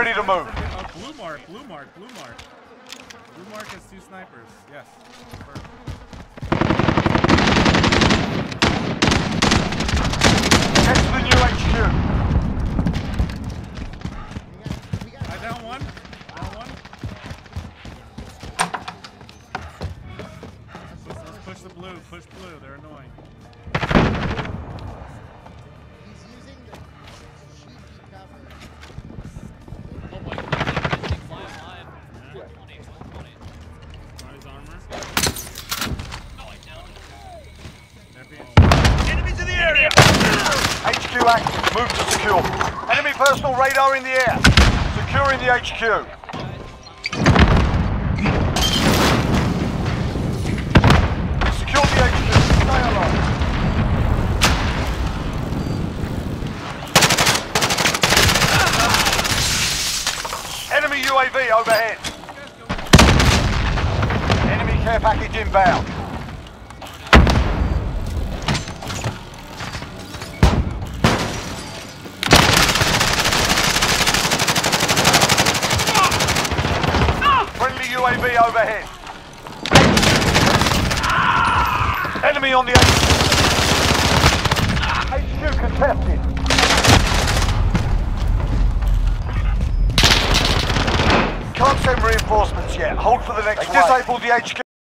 Ready to move. Oh, blue mark, blue mark, blue mark. Blue mark has 2 snipers. Yes. Perfect. Head to the new HQ. I down one. Down one. Let's push the blue. Push blue. They're annoying. He's using the cheeky cover. Oh my god, this thing's alive. 120, 120. Got his armor. No, I downed him. Enemies in the area. HQ active. Move to secure. Enemy personal radar in the air. Securing the HQ. Secure the HQ. Stay alive. Enemy UAV overhead. Enemy care package inbound. Friendly UAV overhead. Enemy on the HQ contested. Can't send reinforcements yet. Hold for the next wave. Disabled the HQ.